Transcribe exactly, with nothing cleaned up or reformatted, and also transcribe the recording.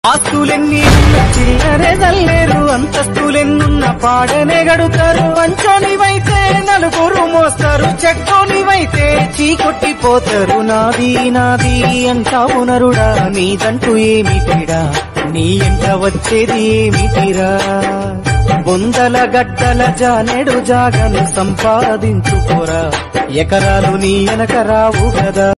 ఆస్తులెన్ని ఉన్న చిల్లరే చల్లేరు, అంతస్తులెన్నున్న పాడనే గడుతారు. పంచోనివైతే నలుగురు మోస్తారు, చెట్టోనివైతే చీకొట్టిపోతారు. నాది నాది అంటావు నరుడా, నీదంటూ ఏమిటిరా, నీ ఎంట వచ్చేది ఏమిటిరా. బొందల గడ్డల జానెడు జాగను సంపాదించుకోరా, ఎకరాలు నీ వెనక రావు కదా.